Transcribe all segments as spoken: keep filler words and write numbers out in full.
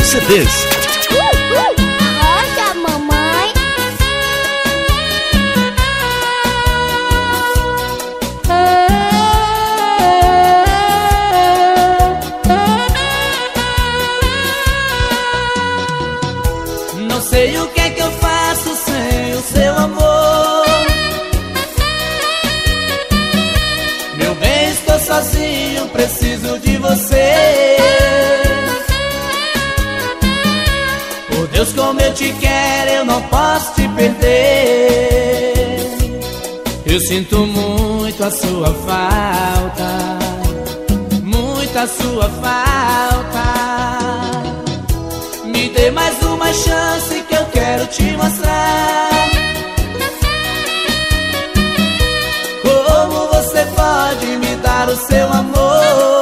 C Ds. Rocha, mamãe. Não sei o que é que eu faço sem o seu amor. Meu bem, estou sozinho, preciso de você. Por Deus, como eu te quero, eu não posso te perder. Eu sinto muito a sua falta, muito a sua falta. Me dê mais uma chance que eu quero te mostrar como você pode me dar o seu amor.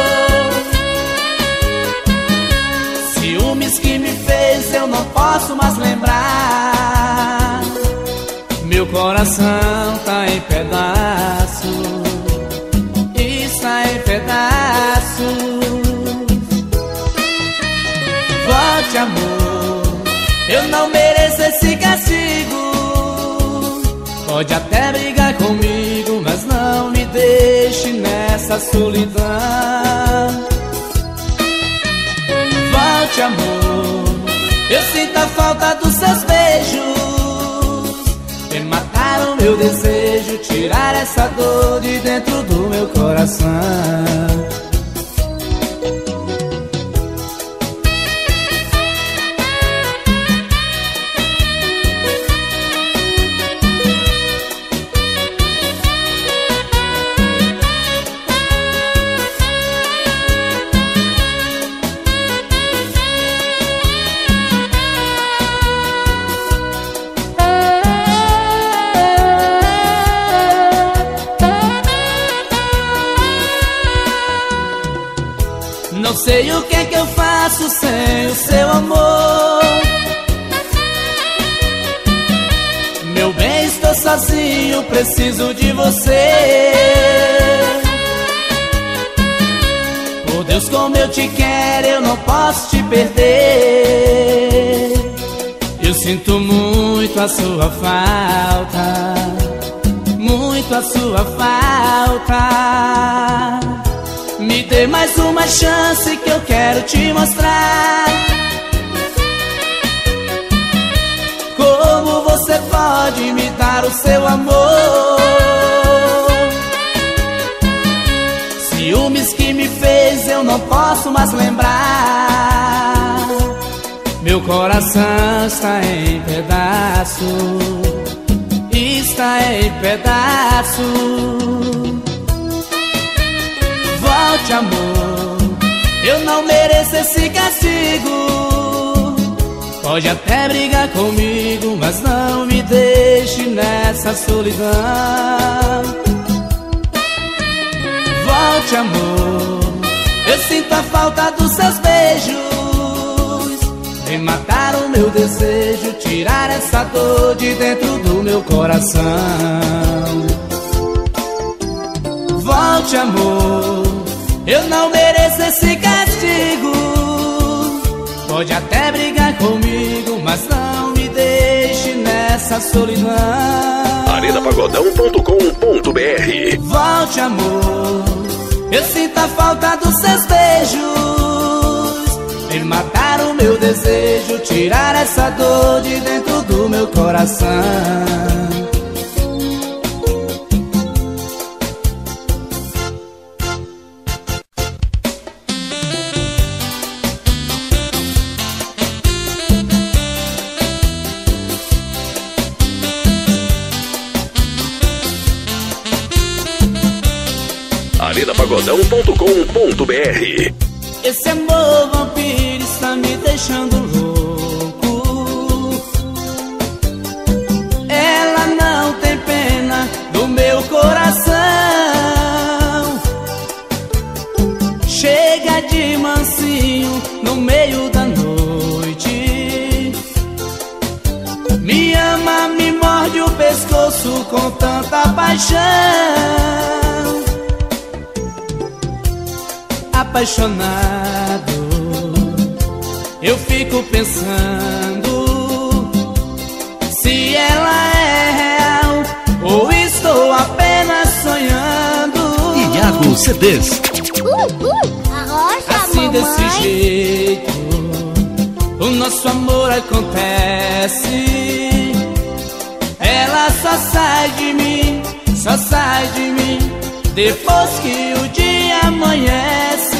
Ciúmes que me fez eu não posso mais lembrar. Meu coração tá em pedaços, está em pedaços. Volte, amor, eu não mereço esse castigo. Pode até brigar comigo, mas não me deixe nessa solidão. Volte, amor, eu sinto a falta dos seus beijos. Vem matar o meu desejo, tirar essa dor de dentro do meu coração. Não sei o que é que eu faço sem o seu amor. Meu bem, estou sozinho, preciso de você. Por Deus, como eu te quero, eu não posso te perder. Eu sinto muito a sua falta, muito a sua falta. Me dê mais uma chance que eu quero te mostrar como você pode me dar o seu amor. Ciúmes que me fez eu não posso mais lembrar. Meu coração está em pedaços, está em pedaços. Volte, amor, eu não mereço esse castigo. Pode até brigar comigo, mas não me deixe nessa solidão. Volte, amor, eu sinto a falta dos seus beijos. Vem matar o meu desejo, tirar essa dor de dentro do meu coração. Volte, amor, eu não mereço esse castigo. Pode até brigar comigo, mas não me deixe nessa solidão. arena pagodão ponto com ponto br. Volte, amor, eu sinto a falta dos seus beijos. Vem matar o meu desejo, tirar essa dor de dentro do meu coração. arena pagodão ponto com ponto br. Esse amor vampiro está me deixando louco. Ela não tem pena do meu coração. Chega de mansinho no meio da noite. Me ama, me morde o pescoço com tanta paixão. Apaixonado, eu fico pensando se ela é real ou estou apenas sonhando. Iago C Ds. Uh, uh, arrocha, assim mamãe. desse jeito o nosso amor acontece. Ela só sai de mim, só sai de mim depois que o dia amanhece.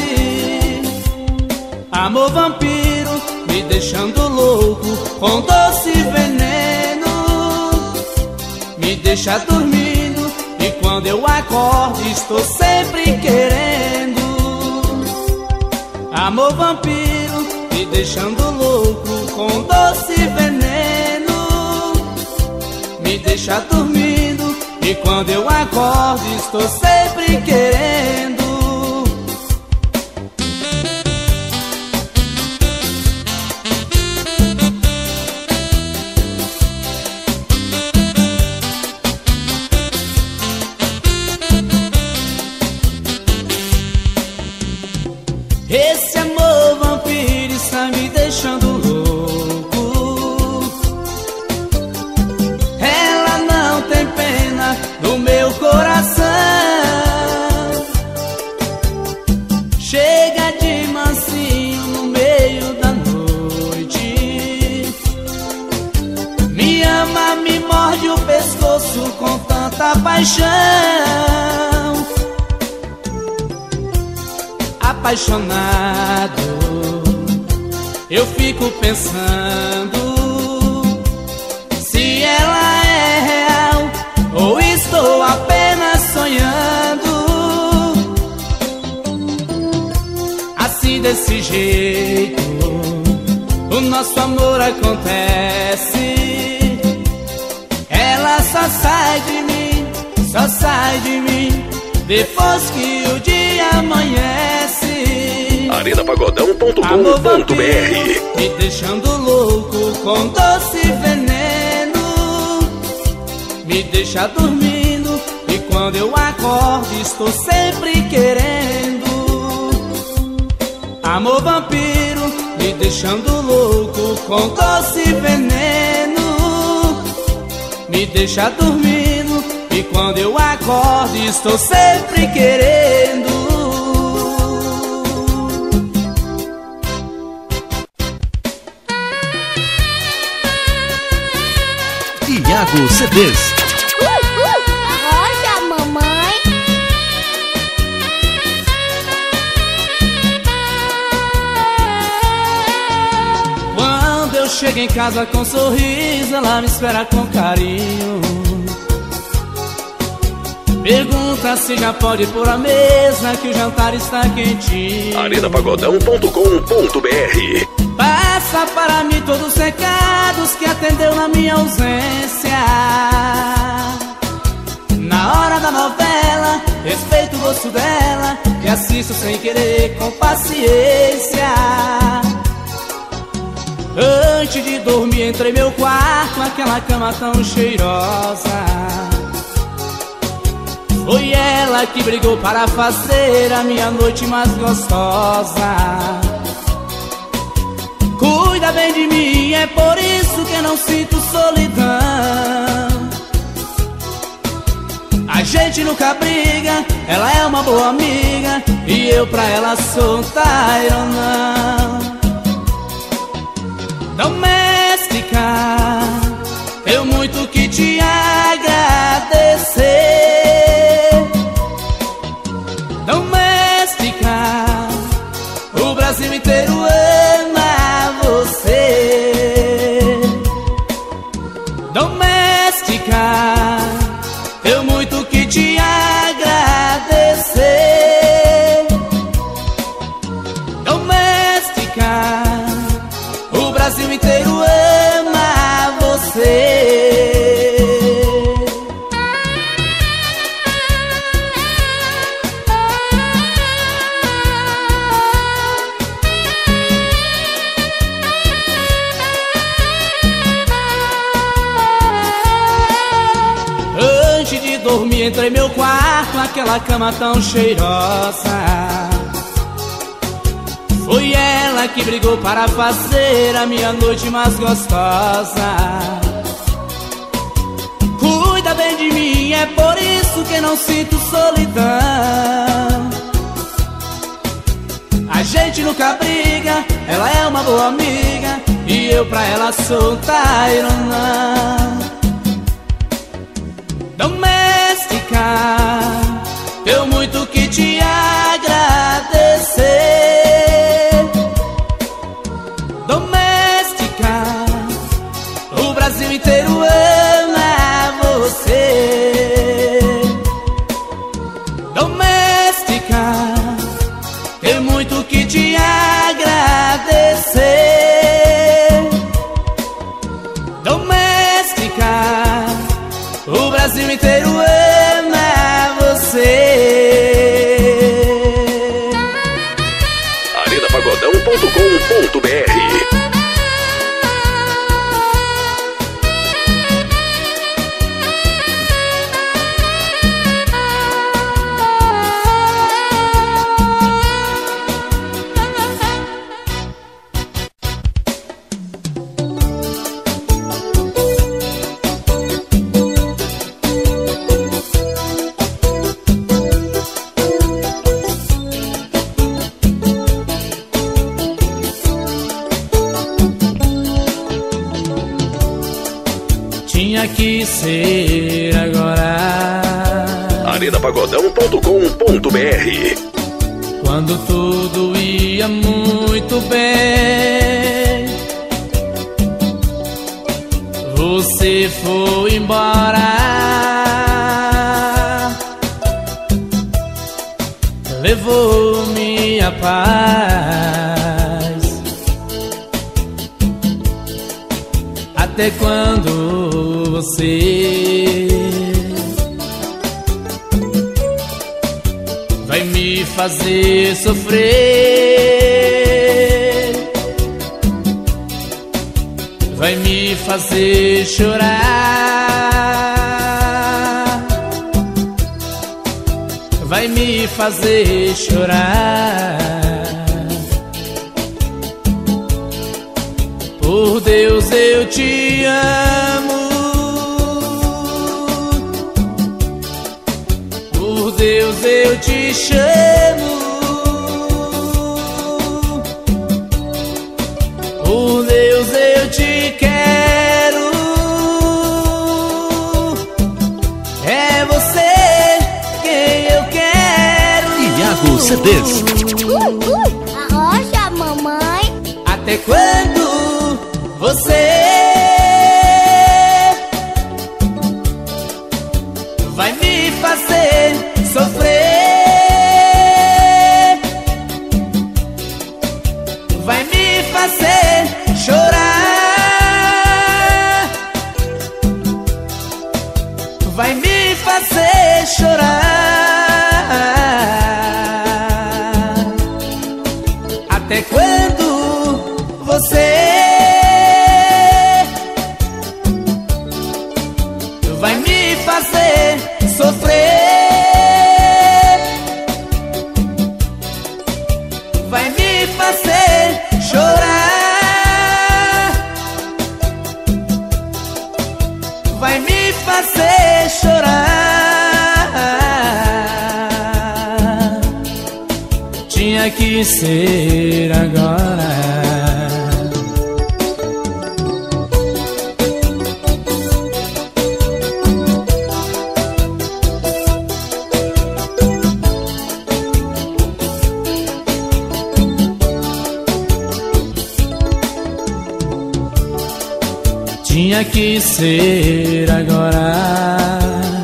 Amor vampiro, me deixando louco com doce veneno. Me deixa dormindo e quando eu acordo estou sempre querendo. Amor vampiro, me deixando louco com doce veneno. Me deixa dormindo e quando eu acordo estou sempre querendo. Esse amor vampiro está me deixando louco. Ela não tem pena no meu coração. Chega de mansinho no meio da noite. Me ama, me morde o pescoço com tanta paixão. Apaixonado, eu fico pensando se ela é real ou estou apenas sonhando. Assim desse jeito o nosso amor acontece. Ela só sai de mim, só sai de mim depois que o dia amanhece. arena pagodão ponto com ponto b r. Me deixando louco com doce veneno. Me deixa dormindo e quando eu acordo estou sempre querendo. Amor vampiro, me deixando louco com doce veneno. Me deixa dormindo e quando eu acordo estou sempre querendo. Iago C Ds. Uh, uh, arrocha, mamãe. Quando eu chego em casa com um sorriso, ela me espera com carinho. Pergunta se já pode pôr a mesa que o jantar está quentinho. arena pagodão ponto com ponto b r. Passa para mim todos os recados que atendeu na minha ausência. Na hora da novela, respeito o gosto dela e assisto sem querer com paciência. Antes de dormir entrei meu quarto, aquela cama tão cheirosa. Foi ela que brigou para fazer a minha noite mais gostosa. Cuida bem de mim, é por isso que não sinto solidão. A gente nunca briga, ela é uma boa amiga e eu pra ela sou um tairão. Doméstica, tenho muito que te agradecer. Doméstica, o Brasil inteiro ama você. Doméstica, tenho muito que te agradecer. Doméstica, o Brasil inteiro ama você. Antes de dormir entrei meu quarto, aquela cama tão cheirosa. Foi ela que brigou para fazer a minha noite mais gostosa. Cuida bem de mim, é por isso que não sinto solidão. A gente nunca briga, ela é uma boa amiga e eu pra ela sou um tairona. Doméstica, tenho muito que te agradecer. Doméstica, o Brasil inteiro ama você. Doméstica, tenho muito que te agradecer. Doméstica, o Brasil inteiro ama você. arena pagodão ponto com ponto br. Tinha que ser agora. arena pagodão ponto com ponto br. Quando tudo ia muito bem, você foi embora. Levou minha paz. Até quando você vai me fazer sofrer? Vai me fazer chorar? Vai me fazer chorar? Por Deus eu te amo. Por Deus eu te chamo. Por Deus eu te quero. É você quem eu quero. Iago C Ds. Uh, uh, arrocha, mamãe. Até quando você vai me fazer sofrer? Vai me fazer chorar? Vai me fazer chorar? Até quando você vai me fazer sofrer? Vai me fazer chorar? Vai me fazer chorar? Tinha que ser agora. Tinha que ser agora.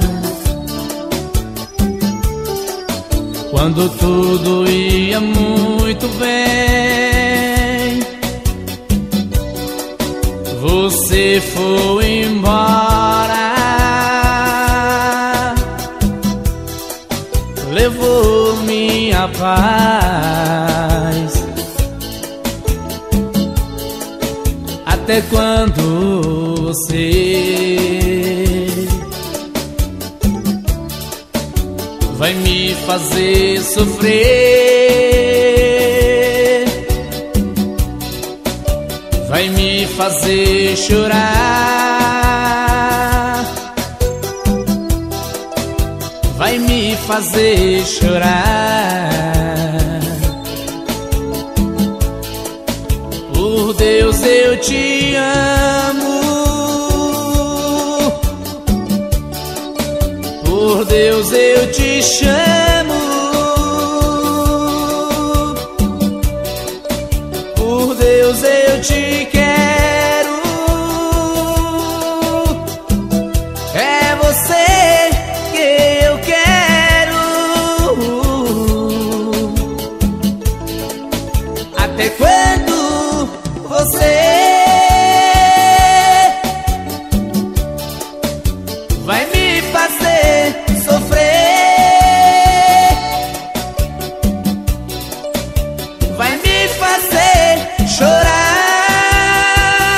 Quando tudo ia muito bem, você foi embora. Levou minha paz. Até quando você vai me fazer sofrer? vai me fazer chorar, vai me fazer chorar. Por Deus eu te amo, por Deus eu te chamo, por Deus eu te quero. É você que eu quero. Até quando você vai me fazer sofrer, vai me fazer chorar,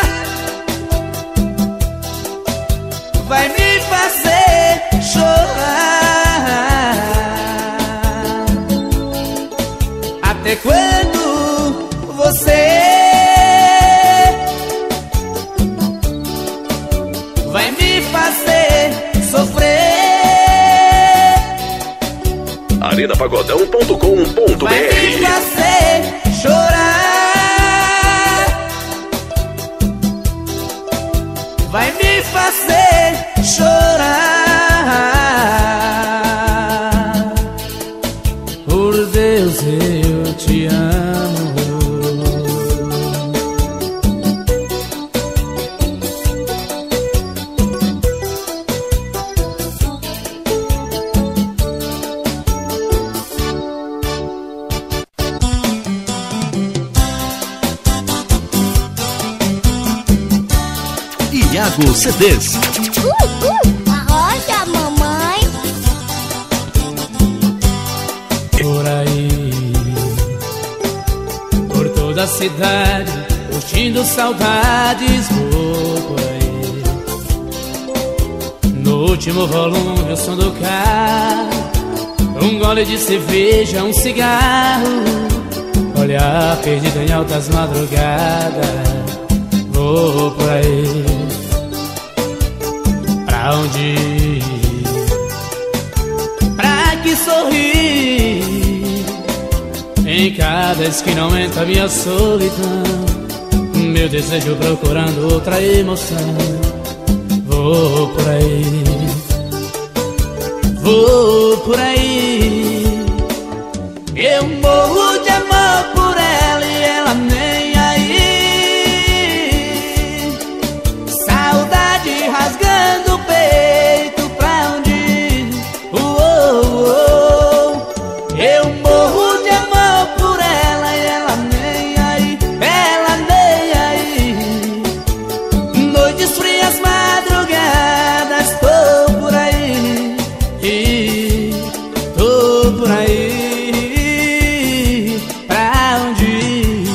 vai me fazer chorar. Até quando você vai me fazer sofrer? arena pagodão ponto com ponto Vai br. me fazer chorar, vai me fazer chorar. Por Deus eu te amo. Iago C Ds. Uh, uh, arrocha, mamãe. Por aí, por toda a cidade, curtindo saudades, vou por aí. No último volume, o som do carro, um gole de cerveja, um cigarro, olhar perdido em altas madrugadas. Vou por aí, pra onde ir, pra que sorrir. Em cada esquina aumenta minha solidão, meu desejo procurando outra emoção. Vou por aí, vou por aí. Eu morro de amor por ela e ela nem aí. Saudade rasgando o peito, pra onde ir? Uh, oh, oh. Eu morro de amor por ela e ela nem aí, ela nem aí. Noites frias, madrugadas, tô por aí, e tô por aí. Pra onde ir?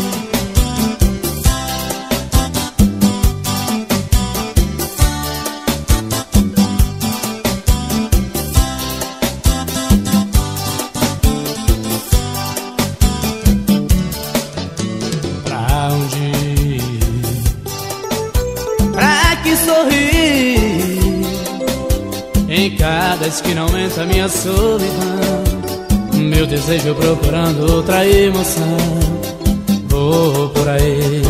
Pra onde ir? Pra que sorrir? Em cada esquina aumenta minha solidão, meu desejo procurando outra emoção. Vou por aí,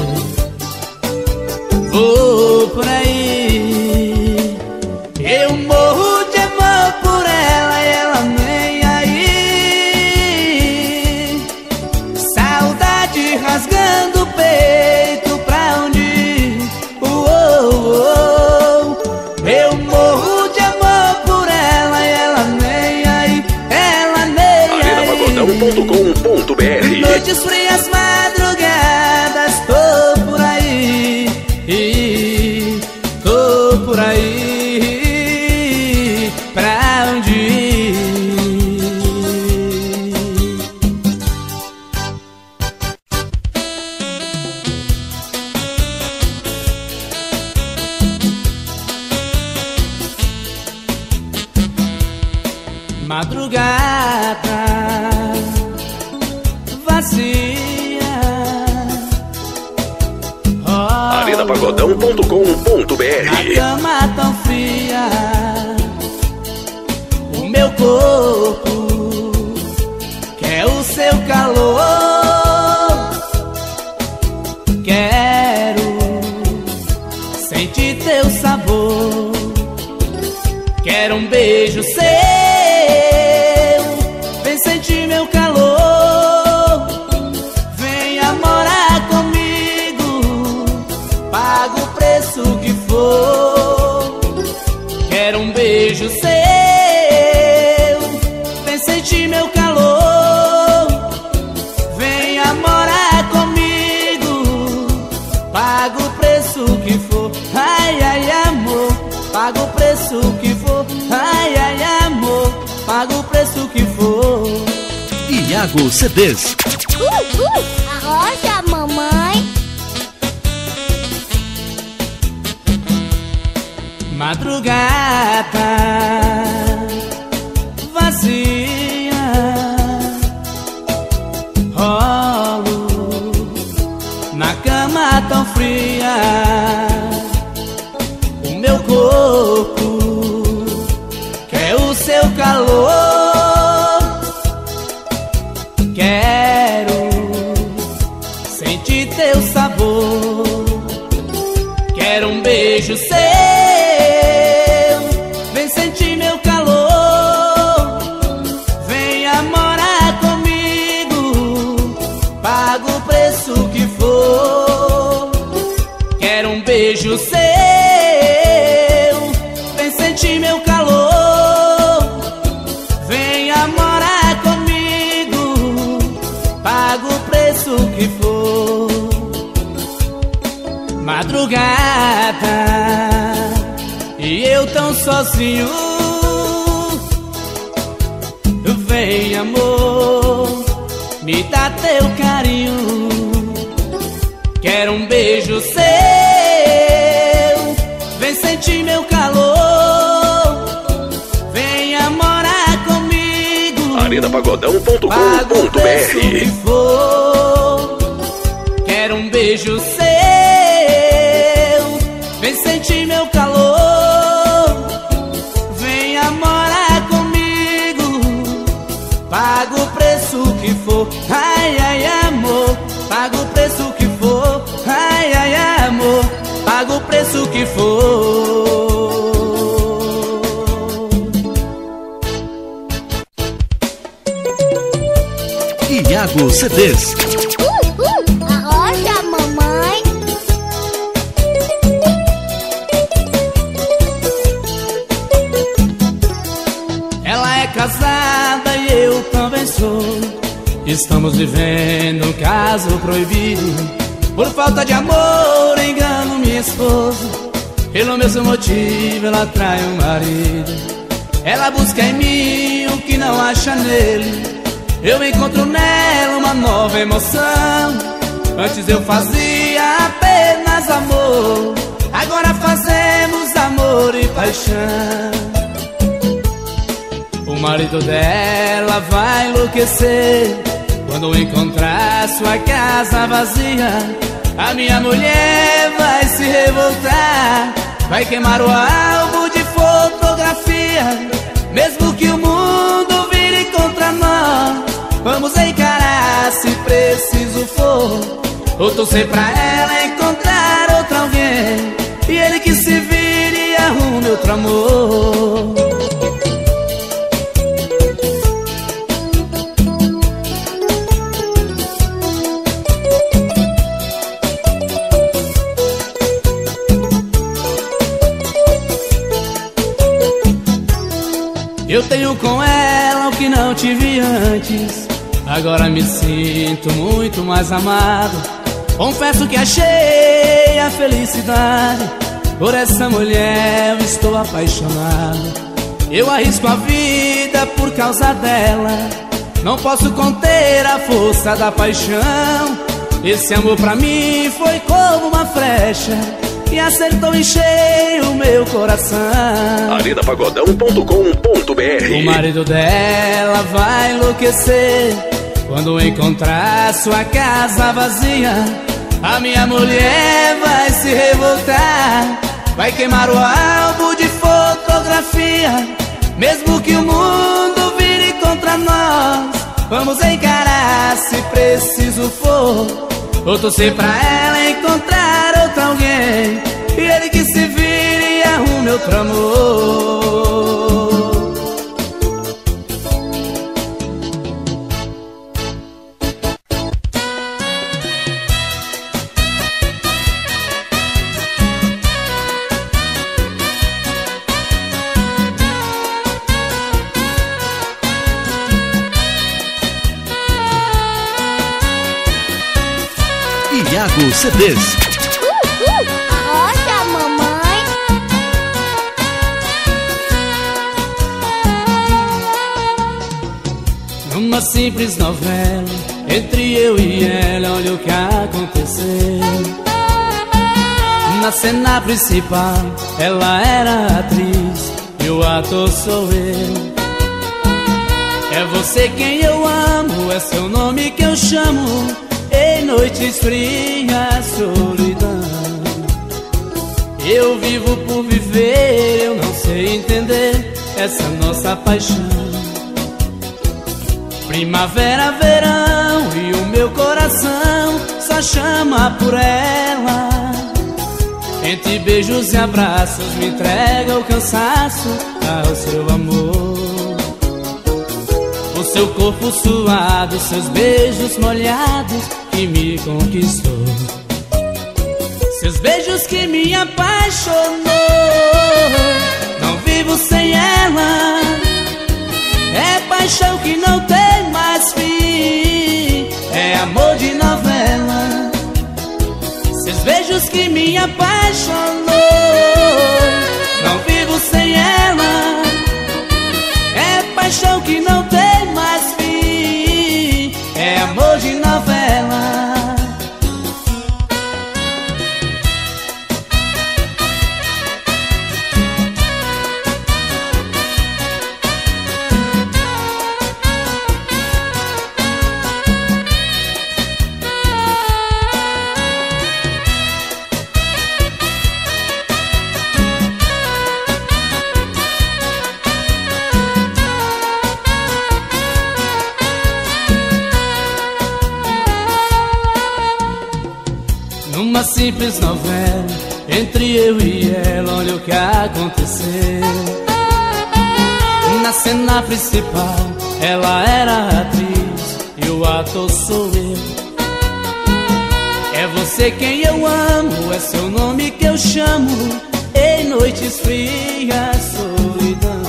vou por aí. Eu morro de amor por ela e ela nem aí. Saudade rasgando o peito, pra onde ir? Uh, oh, oh. Eu morro de amor por ela e ela nem aí, ela nem arena pagodão ponto com ponto br. aí. Noites frias, madrugadas, tô por aí, e tô por aí. Pra onde ir? Madrugada vazia, pagodão ponto com ponto br. Na cama tão fria, o meu corpo quer o seu calor. Quero sentir teu sabor. Quero um beijo seu, vem sentir meu calor. Venha morar comigo, paga o preço que for. Quero um beijo seu, vem sentir meu calor. Venha morar comigo, paga o preço que for. Ai, ai, amor, paga o preço que for. Ai, ai, amor, paga o preço que for. Iago C Ds. Uh, uh, arrocha, mamãe. Madrugada vazia, rolo na cama tão fria. O meu corpo quer o seu calor. Quero sentir teu sabor. Quero um beijo seu, vem sentir meu calor. Venha morar comigo, paga o preço que for. Quero um beijo seu, vem sentir meu calor. Venha morar comigo, paga o preço que for. Madrugada e eu tão sozinho. Vem, amor, me dá teu carinho. Quero um beijo seu, vem sentir meu calor. Venha morar comigo, arena pagodão ponto com paga o ponto preço que br. for. Quero um beijo seu, vem sentir meu calor. Venha morar comigo, paga o preço que for. Ai, ai, amor, paga o preço que for. Ai, ai, amor, paga o preço que for. Iago C Ds. Uh, uh, arrocha, mamãe. Ela é casada e eu também sou. Estamos vivendo um caso proibido. Por falta de amor engano minha esposa. Pelo mesmo motivo ela trai o marido. Ela busca em mim o que não acha nele. Eu encontro nela uma nova emoção. Antes eu fazia apenas amor, agora fazemos amor e paixão. O marido dela vai enlouquecer quando encontrar sua casa vazia. A minha mulher vai se revoltar, vai queimar o álbum de fotografia. Mesmo que o mundo vire contra nós, vamos encarar se preciso for. Ou torcer pra ela encontrar outro alguém, e ele que se vire e arrume outro amor. Eu tenho com ela o que não tive antes. Agora me sinto muito mais amado. Confesso que achei a felicidade. Por essa mulher eu estou apaixonado. Eu arrisco a vida por causa dela. Não posso conter a força da paixão. Esse amor pra mim foi como uma flecha e acertou em cheio o meu coração. arena pagodão ponto com ponto br. O marido dela vai enlouquecer quando encontrar sua casa vazia. A minha mulher vai se revoltar, vai queimar o álbum de fotografia. Mesmo que o mundo vire contra nós, vamos encarar se preciso for, ou torcer pra ela encontrar outro alguém, e ele que se vire e arrume outro amor. Iago C Ds. Uh, uh, arrocha, mamãe. Numa simples novela, entre eu e ela, olha o que aconteceu. Na cena principal, ela era atriz e o ator sou eu. É você quem eu amo, é seu nome que eu chamo. Em noites frias, solidão. Eu vivo por viver, eu não sei entender essa nossa paixão. Primavera, verão e o meu coração só chama por ela. Entre beijos e abraços me entrega o cansaço ao seu amor. O seu corpo suado, seus beijos molhados que me conquistou. Seus beijos que me apaixonou. Não vivo sem ela. É paixão que não tem mais fim. É amor de novela. Seus beijos que me apaixonou. Não vivo sem ela. É paixão que não tem mais fim. É amor de novela. Numa simples novela, entre eu e ela, olha o que aconteceu. Na cena principal, ela era atriz e o ator sou eu. É você quem eu amo, é seu nome que eu chamo. Em noites frias, solidão.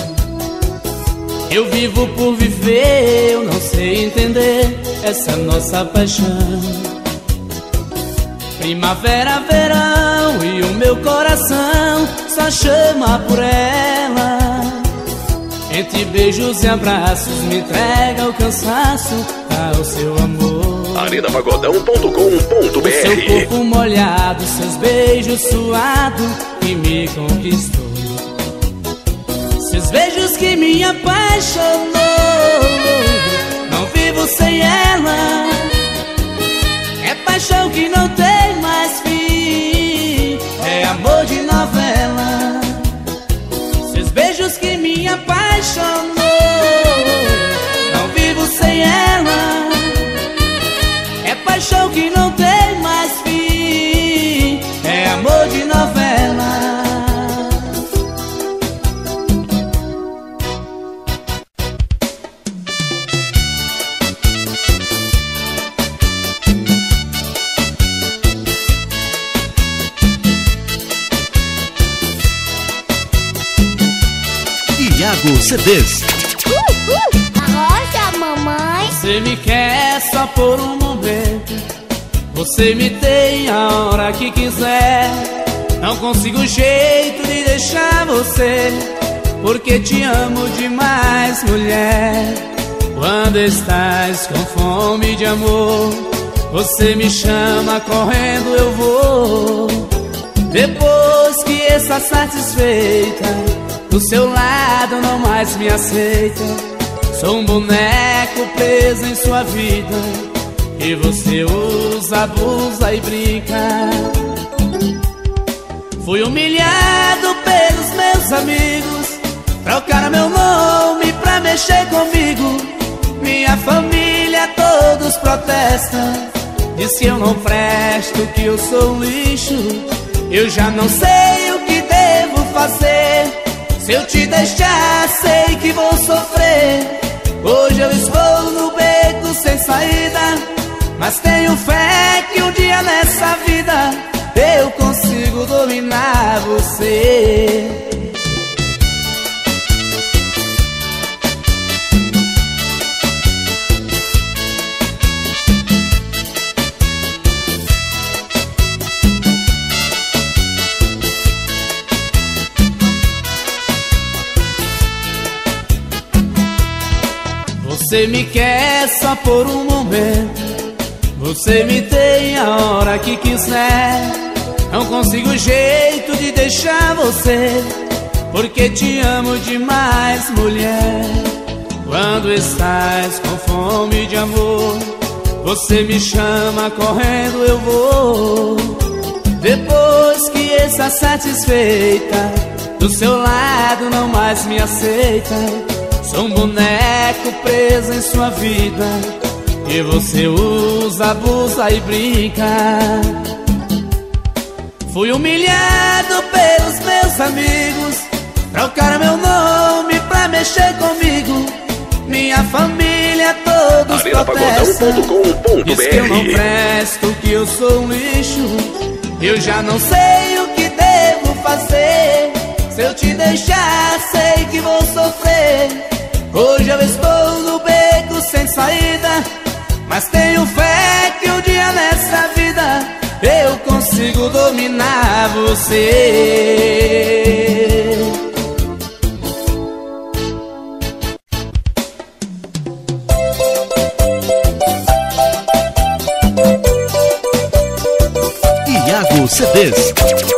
Eu vivo por viver, eu não sei entender essa nossa paixão. Primavera, verão e o meu coração só chama por ela. Entre beijos e abraços me entrega o cansaço ao seu amor. arena pagodão ponto com ponto br. O seu corpo molhado, seus beijos suados que me conquistou. Seus beijos que me apaixonou. Não vivo sem ela. É paixão que não tem mais fim. É amor de novela. Seus beijos que me apaixonou. Não vivo sem ela. É paixão que não tem mais fim. É amor de novela. Iago C Ds. Uh, uh, arrocha, mamãe. Você me quer só por um momento. Você me tem a hora que quiser. Não consigo jeito de deixar você, porque te amo demais, mulher. Quando estás com fome de amor, você me chama, correndo eu vou. Depois que está satisfeita, do seu lado não mais me aceita. Sou um boneco preso em sua vida. e você usa, abusa e brinca. Fui humilhado pelos meus amigos, trocaram meu nome pra mexer comigo. Minha família todos protestam, diz que eu não presto, que eu sou um lixo. Eu já não sei o que devo fazer. Se eu te deixar, sei que vou sofrer. Hoje eu estou no beco sem saída, mas tenho fé que um dia nessa vida eu consigo dominar você. Você me quer só por um momento, você me tem a hora que quiser. Não consigo jeito de deixar você, porque te amo demais, mulher. Quando estás com fome de amor, você me chama, correndo eu vou. Depois que está satisfeita, do seu lado não mais me aceita. Sou um boneco preso em sua vida, que você usa, abusa e brinca. Fui humilhado pelos meus amigos, trocaram meu nome pra mexer comigo. Minha família todos protestam, diz que eu não presto, que eu sou um lixo. Eu já não sei o que devo fazer. Se eu te deixar, sei que vou sofrer. Hoje eu estou no beco sem saída, mas tenho fé que um dia nessa vida eu consigo dominar você. Iago C Ds.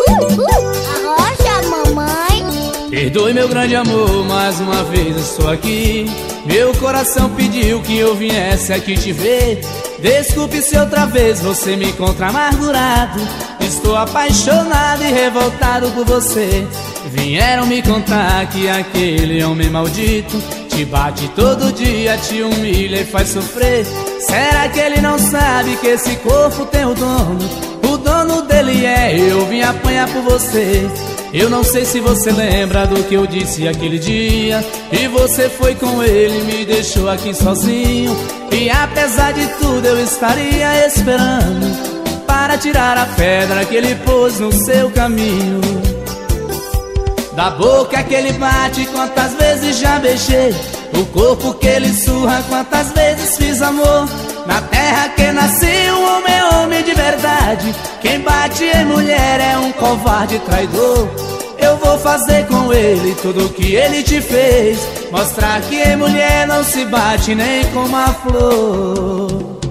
Perdoe meu grande amor, mais uma vez estou aqui. Meu coração pediu que eu viesse aqui te ver. Desculpe se outra vez você me encontra amargurado. Estou apaixonado e revoltado por você. Vieram me contar que aquele homem maldito te bate todo dia, te humilha e faz sofrer. Será que ele não sabe que esse corpo tem o dono? O dono dele é eu, vim apanhar por você. Eu não sei se você lembra do que eu disse aquele dia, e você foi com ele e me deixou aqui sozinho. E apesar de tudo eu estaria esperando para tirar a pedra que ele pôs no seu caminho. Da boca que ele bate, quantas vezes já beijei. O corpo que ele surra, quantas vezes fiz amor. Na terra que nasci, um homem é homem de verdade. Quem bate em mulher é um covarde traidor. Eu vou fazer com ele tudo o que ele te fez, mostrar que em mulher não se bate nem com uma flor.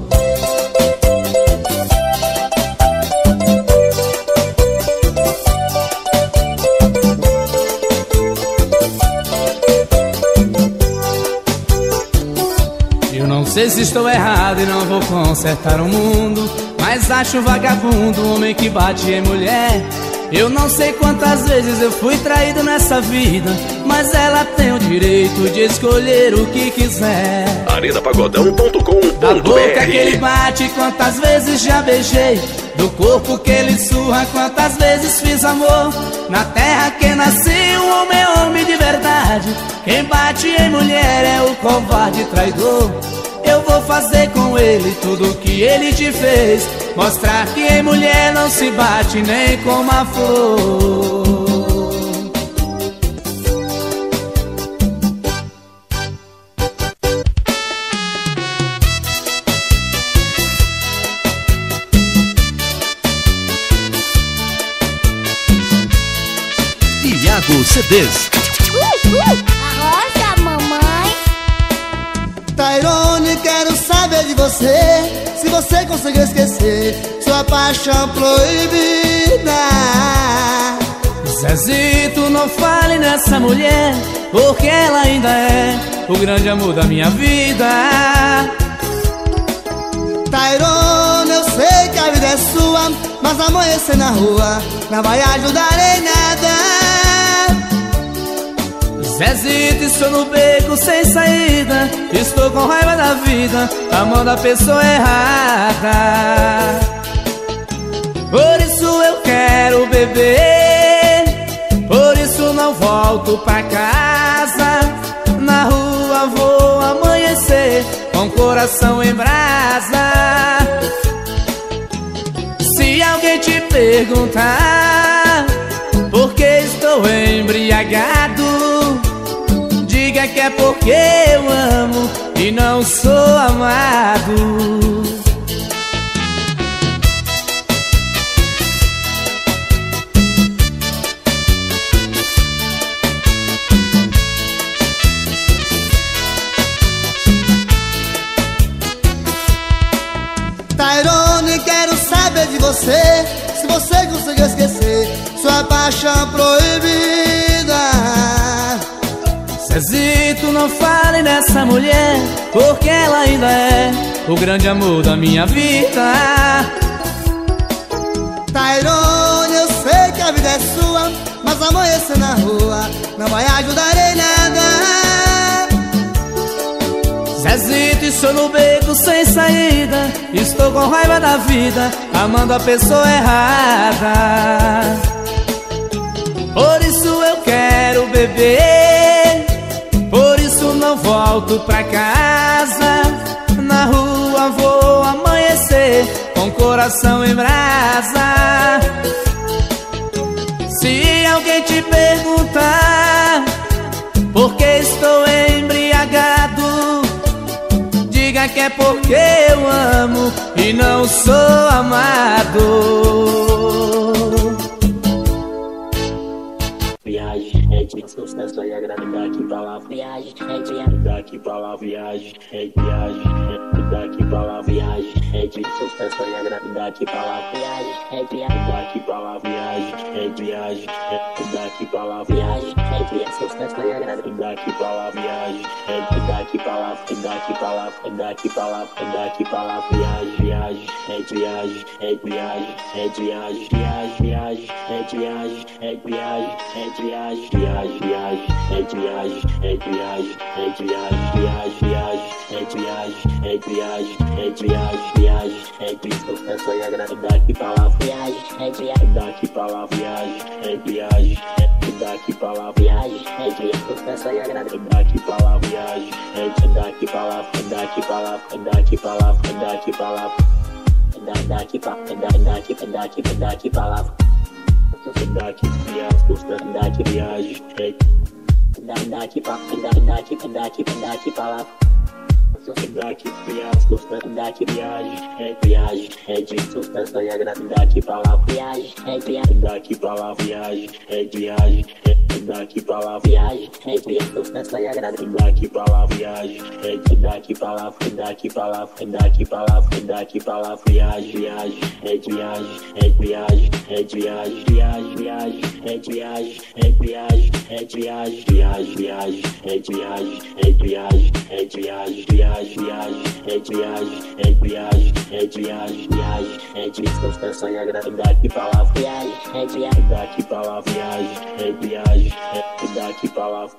Eu não sei se estou errado e não vou consertar o mundo, mas acho vagabundo um homem que bate em mulher. Eu não sei quantas vezes eu fui traído nessa vida, mas ela tem o direito de escolher o que quiser. arena pagodão ponto com ponto br. Da boca que ele bate, quantas vezes já beijei. Do corpo que ele surra, quantas vezes fiz amor. Na terra que nasci, um homem é homem de verdade. Quem bate em mulher é o covarde traidor. Eu vou fazer com ele tudo o que ele te fez, mostrar que em mulher não se bate nem com uma flor. Iago C Ds. Uh, uh, arrocha, mamãe. Tairone, quero saber de você, se você conseguiu esquecer sua paixão proibida. Zezito, não fale nessa mulher, porque ela ainda é o grande amor da minha vida. Tairone, eu sei que a vida é sua, mas amanhecer na rua não vai ajudar em nada. Zezito, estou no beco sem saída, estou com raiva da vida, amando a pessoa errada. Por isso eu quero beber, por isso não volto pra casa. Na rua vou amanhecer com coração em brasa. Se alguém te perguntar por que estou embriagado, diga que é porque eu amo e não sou amado. Tairone, quero saber de você, se você conseguiu esquecer sua paixão proibida. Zezito, não fale nessa mulher, porque ela ainda é o grande amor da minha vida. Tairone, eu sei que a vida é sua, mas amanhecer na rua não vai ajudar em nada. Zezito, estou no beco sem saída, estou com raiva da vida, amando a pessoa errada. Por isso eu quero beber, por isso não volto pra casa. Na rua vou amanhecer com coração em brasa. Se alguém te perguntar por que estou embriagado, diga que é porque eu amo e não sou amado. Viagem, é de sucesso e a gravidade pra lá. Viagem, é de daqui pra lá. Viagem, é de viagem, é daqui pra lá. Viagem, é de sucesso e a gravidade pra lá. Viagem, é de daqui pra lá. Viagem, é de viagem, é daqui pra lá. Viagem, é de sucesso e a gravidade pra lá. Viagem, é de daqui pra lá, é daqui pra lá, é daqui pra lá, é daqui pra lá. Viagem, viagem, é de viagem, é de viagem, é de viagem, viagem, viagem, é de viagem, é de viagem, é de viagem, viagem, viagem, é de viagem, é de viagem, é de viagem, viagem, viagem, é de viagem, é de viagem, é de viagem, viagem, é de sucesso e a gravidade pra lá. Viagem, é de daqui pra lá. Viagem, é de viagem, é de daqui pra lá. Viagem, é de sucesso e a gravidade pra lá. Viagem, é de daqui pra lá, é daqui pra lá, é daqui pra lá, é daqui pra lá, é daqui pra, é daqui, é daqui, é daqui pra lá. Daqui, viagem, daqui, viagem, daqui pra, daqui, daqui, daqui, daqui pra lá. Daqui, viagem, daqui, viagem, é viagem, é de sucesso e a gravidade pra lá. Viagem, é viagem, daqui pra lá. Viagem, é viagem, é daqui pra lá. Viagem, é de sucesso e a gravidade pra lá. Viagem, é de daqui pra lá, é daqui pra lá, é daqui pra lá, é daqui pra lá. Viagem, viagem, é de viagem, é viagem, é de viagem, viagem, viagem, é de viagem, é viagem, é de viagem, viagem, viagem, é de viagem, é de viagem, é de viagem, viagem, viagem, é de viagem, é de viagem, é de viagem, viagem, é de sucesso e a gravidade pra lá. Viagem, é de viagem, daqui pra lá. Viagem, é de viagem, é daqui pra lá.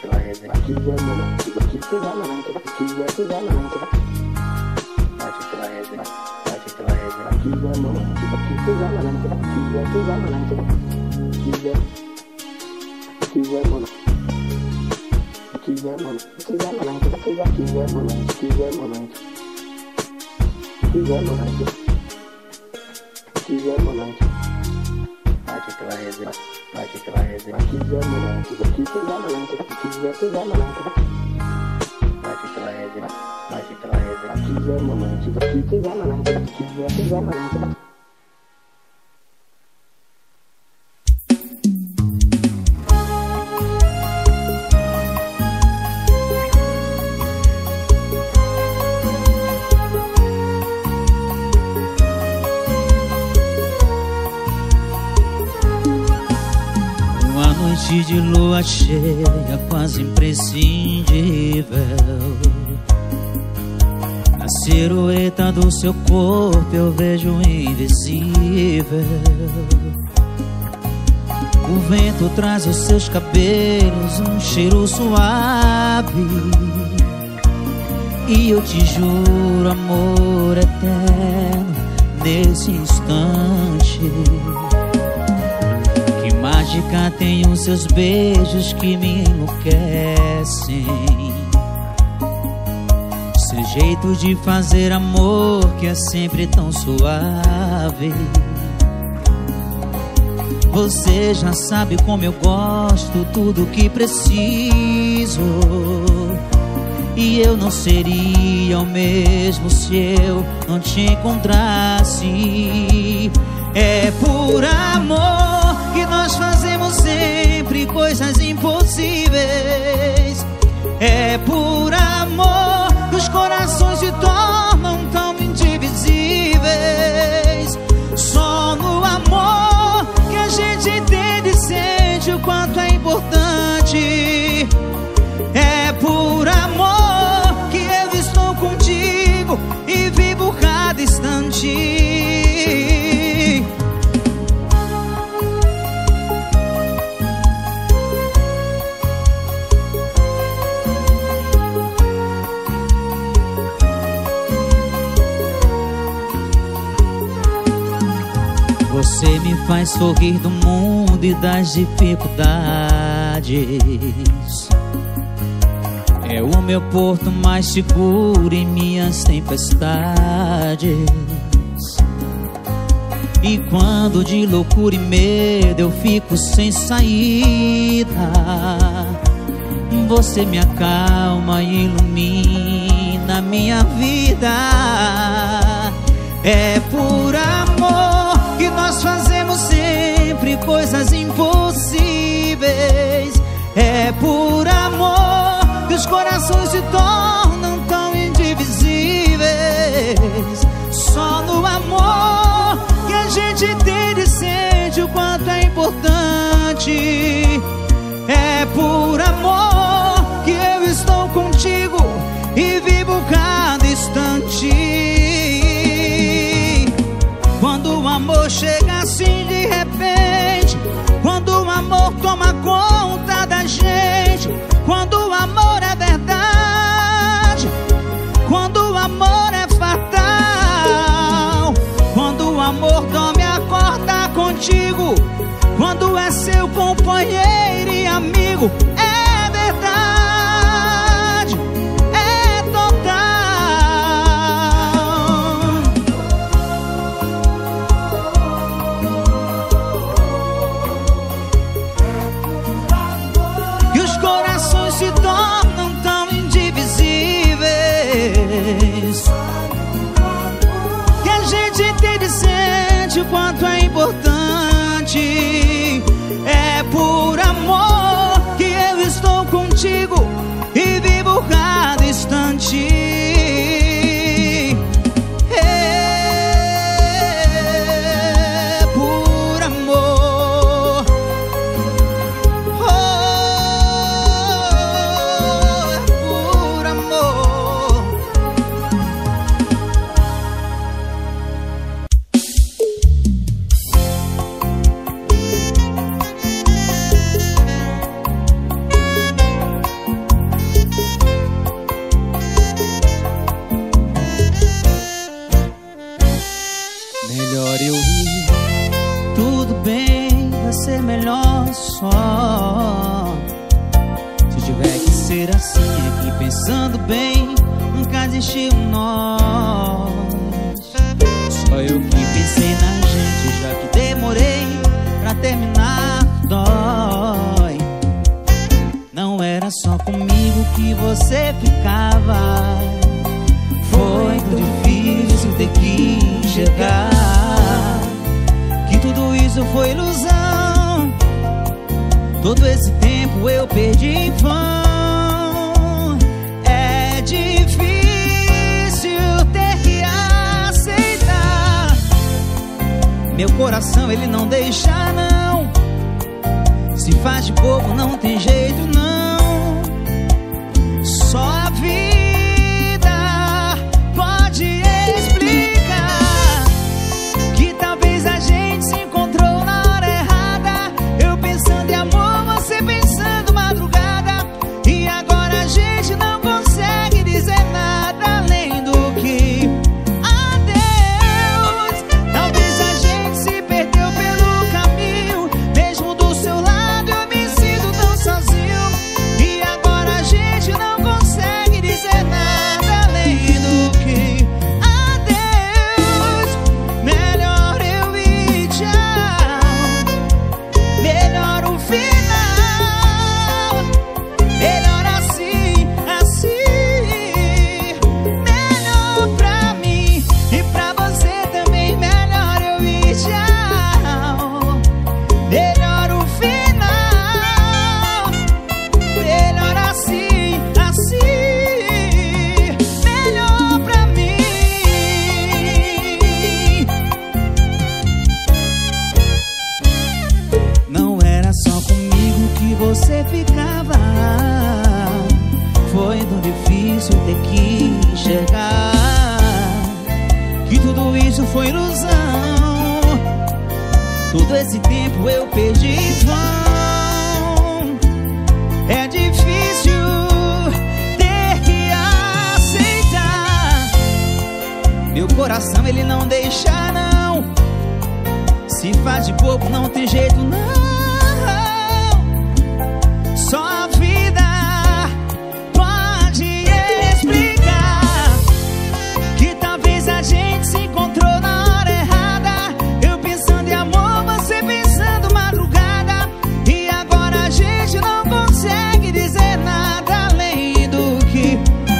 Bate pela reza, bate aquela reza. Aqui vai malandro, aqui vai malandro, aqui vai, aqui vai malandro, aqui vai, aqui vai malandro, aqui vai malandro, aqui vai malandro, aqui vai, aqui vai malandro, aqui vai malandro, aqui vai malandro, aqui vai malandro, bate aquela reza, bate aquela reza. Aqui vai malandro, aqui vai malandro, aqui vai, aqui vai malandro. Bate aquela reza, bate aquela reza. Aqui vai malandro, aqui vai malandro, aqui vai, aqui vai malandro. Uma noite de lua cheia, quase imprescindível. Na silhueta do seu corpo eu vejo invisível. O vento traz os seus cabelos um cheiro suave. E eu te juro amor eterno nesse instante. Que mágica tem os seus beijos que me enlouquecem. Seu jeito de fazer amor que é sempre tão suave. Você já sabe como eu gosto, tudo que preciso. E eu não seria o mesmo se eu não te encontrasse. É por amor que nós fazemos sempre coisas impossíveis. É por amor que os corações se tornam tão indivisíveis. Só no amor que a gente entende e sente o quanto é importante. É por amor que eu estou contigo e vivo cada instante. Você me faz sorrir do mundo e das dificuldades. É o meu porto mais seguro em minhas tempestades. E quando de loucura e medo eu fico sem saída, você me acalma e ilumina minha vida. É por amor que nós fazemos sempre coisas impossíveis. É por amor que os corações se tornam tão indivisíveis. Só no amor que a gente entende e sente o quanto é importante. É por amor que eu estou contigo e vivo cada instante. Quando o amor chega assim de repente, quando o amor toma conta da gente, quando o amor é verdade, quando o amor é fatal, quando o amor dorme e acorda contigo, quando é seu companheiro e amigo, é verdade, é total. E os corações se tornam tão indivisíveis, que a gente entende e sente o quanto é importante. É por amor que eu estou contigo e vivo cada instante. É por amor. Oh, é por amor. ser assim é que, pensando bem, nunca existiu nós. Só eu que pensei na gente, já que demorei pra terminar, dói. Não era só comigo que você ficava. Foi tão difícil ter que enxergar que tudo isso foi ilusão. Todo esse tempo eu perdi em vão. É difícil ter que aceitar. Meu coração ele não deixa não. Se faz de bobo não tem jeito não. Só a vida pode explicar que talvez a gente se encontrou na hora errada. Eu pensando em amor, você pensando madrugada. E agora a gente não consegue dizer nada além do que adeus. Talvez a gente se perdeu pelo caminho. Mesmo do seu lado eu me sinto tão sozinho. E agora a gente não consegue dizer nada além do que adeus. Melhor eu ir, tchau. Melhor o final. Melhor assim, assim. Melhor pra mim e pra você também. Melhor eu ir, tchau. Melhor o final. Melhor assim, assim. Melhor pra mim. Não era só comigo que você ficava. Foi tão difícil ter que enxergar que tudo isso foi ilusão. Todo esse tempo eu perdi em vão. É difícil ter que aceitar. Meu coração ele não deixa não. Se faz de bobo não tem jeito não. Só a vida pode explicar que talvez a gente se encontrou na hora errada. Eu pensando em amor, você pensando madrugada. E agora a gente não consegue dizer nada além do que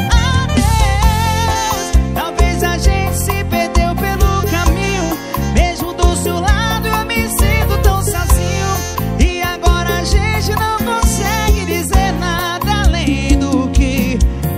adeus. Talvez a gente se perdeu pelo caminho. Mesmo do seu lado eu me sinto tão sozinho. E agora a gente não consegue dizer nada além do que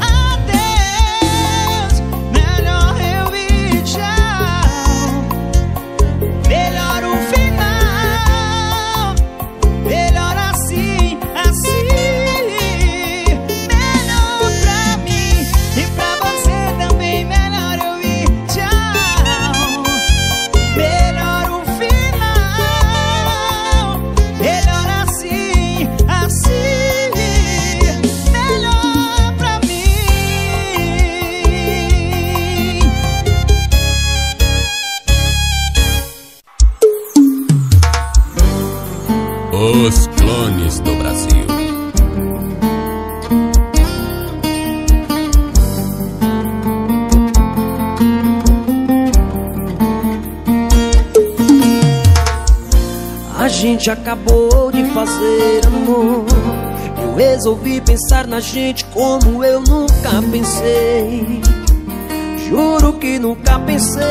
adeus. Melhor eu ir, tchau. Melhor o final. Melhor assim, assim. Melhor pra mim e pra você também. Melhor eu ir, tchau. Melhor o final. Melhor assim, assim. Melhor pra mim. Os clones do Brasil. A gente acabou de fazer amor. Eu resolvi pensar na gente como eu nunca pensei. Juro que nunca pensei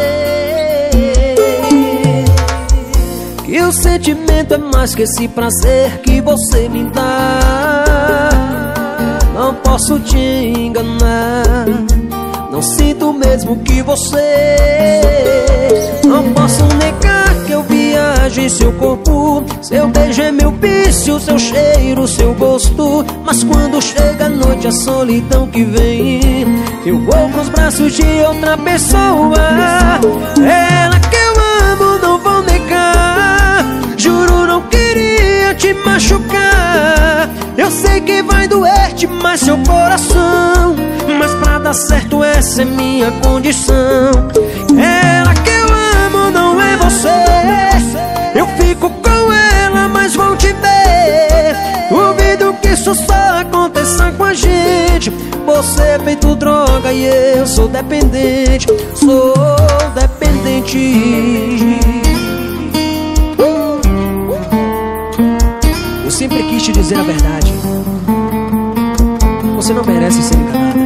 que o sentimento é mais que esse prazer que você me dá. Não posso te enganar. Não sinto mesmo que você. Não posso negar que eu viajo em seu corpo. Seu beijo é meu vício, seu cheiro, seu gosto. Mas quando chega a noite, a solidão que vem, eu vou pros braços de outra pessoa. Ela que eu amo, não vou negar. Juro, não queria te machucar. Eu sei que vai doer demais seu coração, mas pra dar certo essa é minha condição. Ela que eu amo não é você. Eu fico com ela, mas vou te ver. Duvido que isso só aconteça com a gente. Você é feito droga e eu sou dependente. Sou dependente. Eu sempre quis te dizer a verdade. Você não merece ser enganada.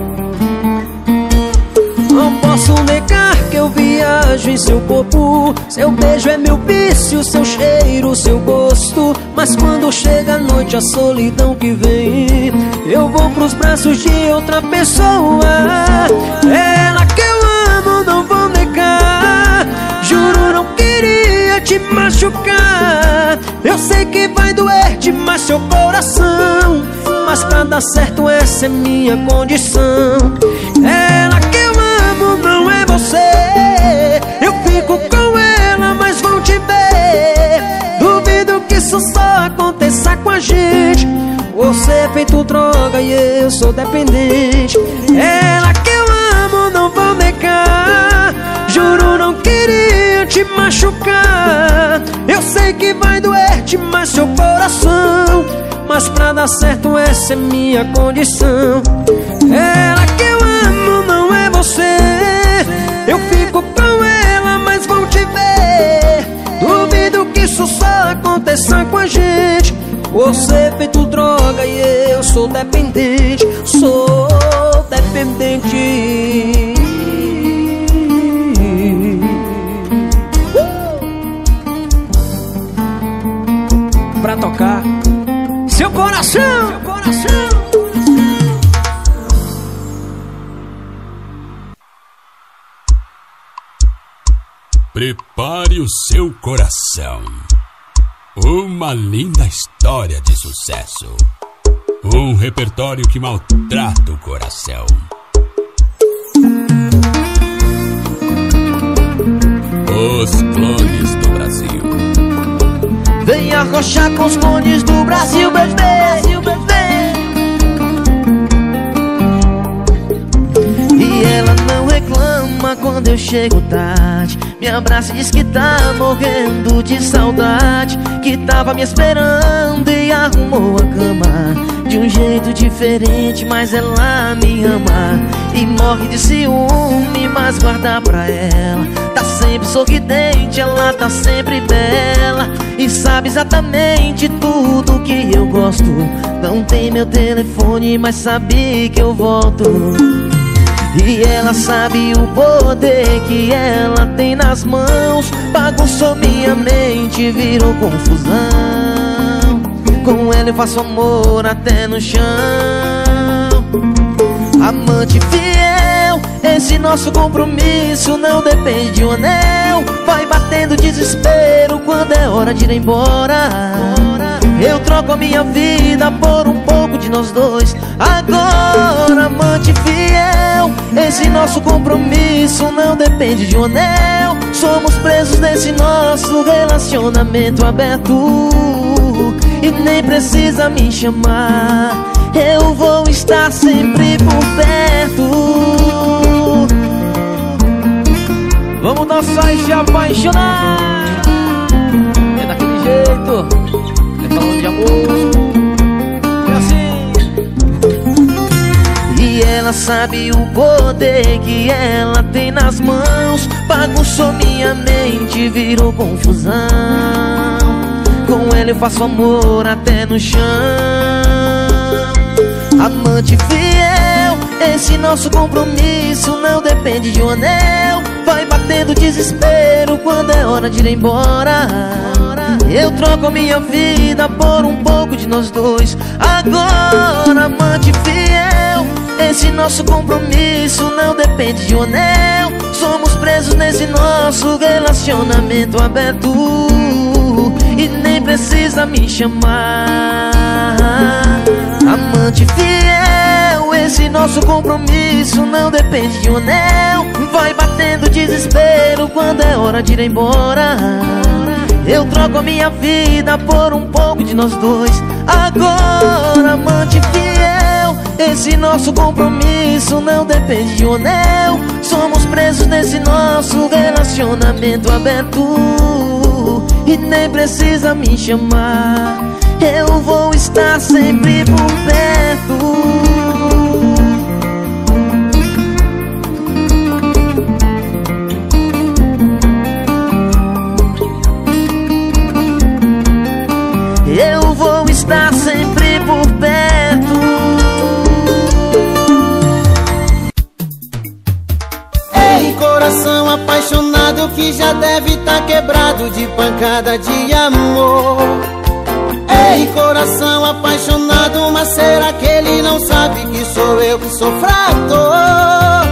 Não posso negar que eu viajo em seu corpo. Seu beijo é meu vício, seu cheiro, seu gosto. Mas quando chega a noite, a solidão que vem, eu vou pros braços de outra pessoa. Ela que eu amo, não vou negar. Juro, não queria te machucar. Eu sei que vai doer demais seu coração, mas pra dar certo essa é minha condição. Ela que eu amo não é você. Eu fico com ela, mas vão te ver. Duvido que isso só aconteça com a gente. Você é feito droga e eu sou dependente. Ela que eu amo não vou negar. Juro, não queria te machucar. Eu sei que vai doer demais seu coração, mas pra dar certo essa é minha condição. Ela que eu amo não é você. Eu fico com ela, mas vão te ver. Duvido que isso só aconteça com a gente. Você é feito droga e eu sou dependente. Sou dependente. Pra tocar seu coração, seu coração. Prepare o seu coração. Uma linda história de sucesso. Um repertório que maltrata o coração. Os Clones do Brasil. Vem arrochar com os clones do Brasil, bebê. E ela não reclama quando eu chego tarde. Me abraça e diz que tá morrendo de saudade, que tava me esperando e arrumou a cama de um jeito diferente, mas ela me ama e morre de ciúme, mas guarda pra ela. Tá sempre sorridente, ela tá sempre bela e sabe exatamente tudo que eu gosto. Não tem meu telefone, mas sabe que eu volto. E ela sabe o poder que ela tem nas mãos. Bagunçou minha mente, virou confusão. Com ela eu faço amor até no chão. Amante fiel, esse nosso compromisso não depende de um anel. Vai batendo desespero quando é hora de ir embora. Eu troco a minha vida por um pouco de nós dois. Agora, amante fiel, esse nosso compromisso não depende de um anel. Somos presos nesse nosso relacionamento aberto e nem precisa me chamar. Eu vou estar sempre por perto. Vamos dançar e se apaixonar. É daquele jeito, é falando de amor. É assim. E ela sabe o poder que ela tem nas mãos. Bagunçou minha mente, virou confusão. Com ela eu faço amor até no chão. Amante fiel, esse nosso compromisso não depende de um anel. Vai batendo desespero quando é hora de ir embora. Eu troco a minha vida por um pouco de nós dois. Agora, amante fiel, esse nosso compromisso não depende de um anel. Somos presos nesse nosso relacionamento aberto e nem precisa me chamar. Amante fiel, esse nosso compromisso não depende de um anel. Vai batendo desespero quando é hora de ir embora. Eu troco a minha vida por um pouco de nós dois. Agora, amante fiel, esse nosso compromisso não depende de um anel. Somos presos nesse nosso relacionamento aberto e nem precisa me chamar. Eu vou estar sempre por perto. quebrado de pancada de amor. Ei, coração apaixonado, mas será que ele não sabe que sou eu que sou frator?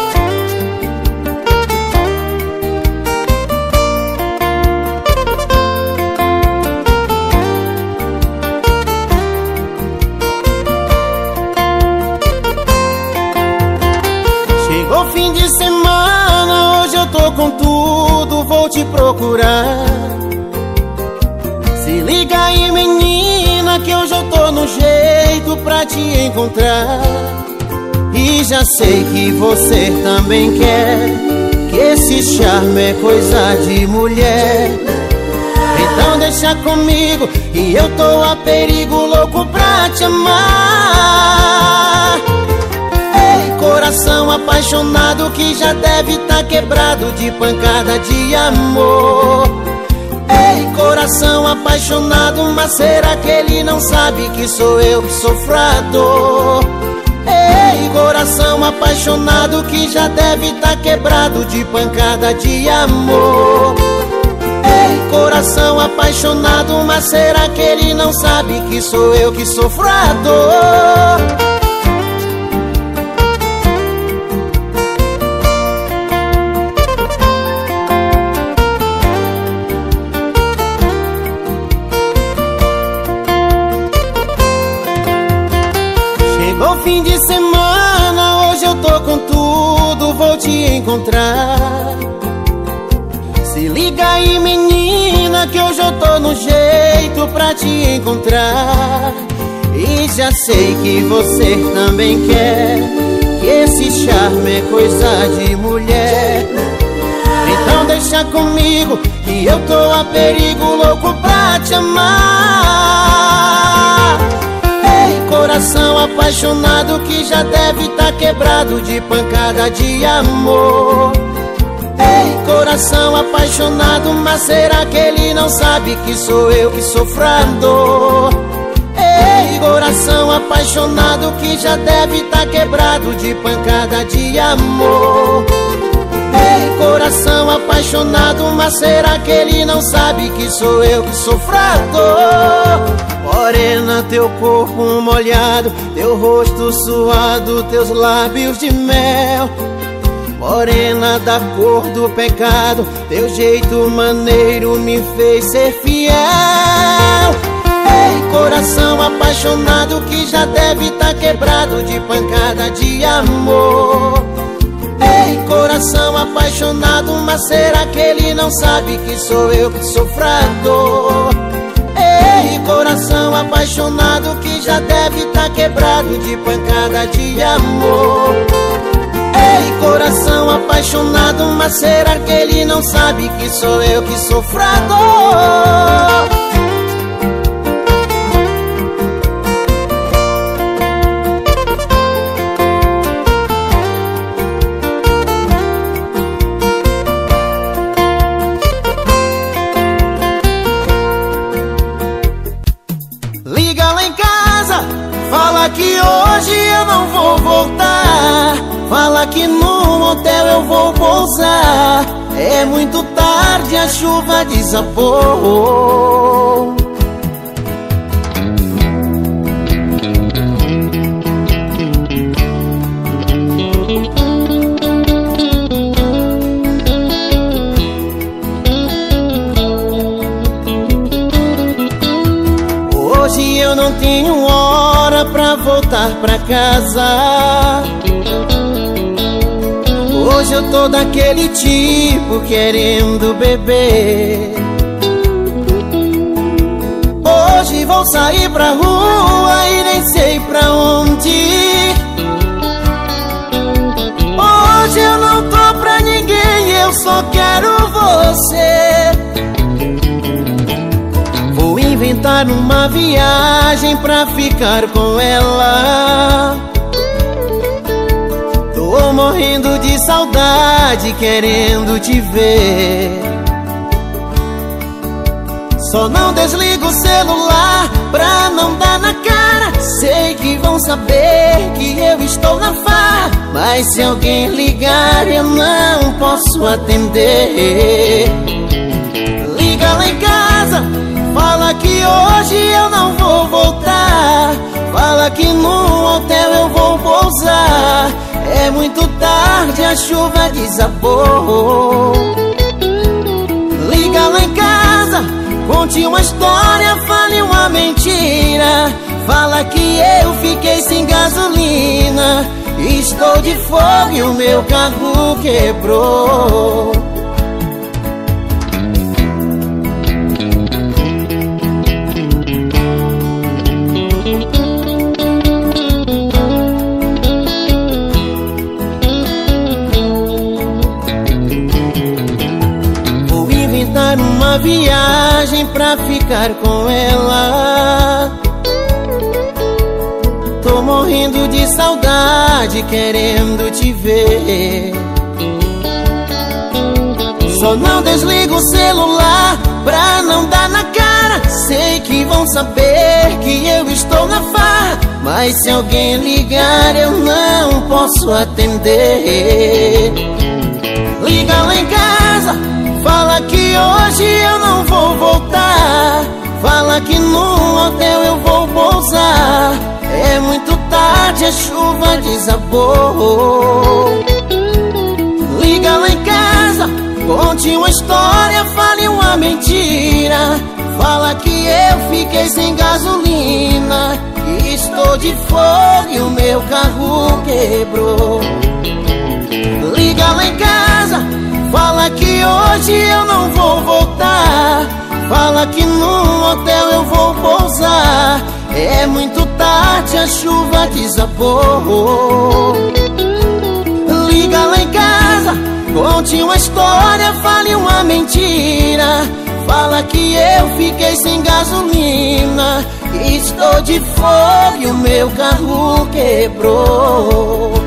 Chegou fim de semana, hoje eu tô com tudo, vou te procurar. Se liga aí, menina, que hoje eu tô no jeito pra te encontrar. E já sei que você também quer, que esse charme é coisa de mulher. Então deixa comigo, e eu tô a perigo, louco pra te amar. Ei, coração apaixonado que já deve tá quebrado de pancada de amor. Ei, coração apaixonado, mas será que ele não sabe que sou eu que sou frator? Ei, coração apaixonado que já deve tá quebrado de pancada de amor. Ei, coração apaixonado, mas será que ele não sabe que sou eu que sou frator? Chegou fim de semana, hoje eu tô com tudo, vou te encontrar. Se liga aí, menina, que hoje eu tô no jeito pra te encontrar. E já sei que você também quer, que esse charme é coisa de mulher. Então deixa comigo, que eu tô a perigo, louco pra te amar. Ei, coração apaixonado que já deve tá quebrado de pancada de amor. Ei, coração apaixonado, mas será que ele não sabe que sou eu que sou frator? Ei, coração apaixonado que já deve tá quebrado de pancada de amor. Ei, coração apaixonado, mas será que ele não sabe que sou eu que sou frator? Morena, teu corpo molhado, teu rosto suado, teus lábios de mel. Morena da cor do pecado, teu jeito maneiro me fez ser fiel. Ei, coração apaixonado que já deve tá quebrado de pancada de amor. Ei, coração apaixonado, mas será que ele não sabe que sou eu que sou frator? Ei, coração apaixonado que já deve tá quebrado de pancada de amor. Ei, coração apaixonado, mas será que ele não sabe que sou eu que sou frator? Liga lá em casa, fala que hoje eu não vou voltar. Fala que no hotel eu vou pousar. É muito tarde, a chuva desabou. Hoje eu não tenho hora pra voltar pra casa. Hoje eu tô daquele tipo querendo beber. Hoje vou sair pra rua e nem sei pra onde. Hoje eu não tô pra ninguém, eu só quero você. Vou inventar uma viagem pra ficar com ela. Tô morrendo de saudade, querendo te ver. Só não desligo o celular pra não dar na cara. Sei que vão saber que eu estou na farra, mas se alguém ligar eu não posso atender. lá em casa, fala que hoje eu não vou voltar. Fala que no hotel eu vou pousar. É muito tarde, a chuva desabou. Liga lá em casa, conte uma história, fale uma mentira. Fala que eu fiquei sem gasolina. Estou de fogo e o meu carro quebrou. Vou inventar uma viagem pra ficar com ela. Tô morrendo de saudade, querendo te ver. Só não desligo o celular pra não dar na cara. Sei que vão saber que eu estou na farra, mas se alguém ligar eu não posso atender. Liga lá em casa, fala que hoje eu não vou voltar. Fala que no hotel eu vou pousar. É muito tarde, a chuva desabou. Liga lá em casa, conte uma história, fale uma mentira. Fala que eu fiquei sem gasolina. Estou de fogo e o meu carro quebrou. Liga lá em casa, fala que hoje eu não vou voltar. Fala que no hotel eu vou pousar. É muito tarde, a chuva desabou. Liga lá em casa, conte uma história, fale uma mentira. Fala que eu fiquei sem gasolina. Estou de fogo e o meu carro quebrou.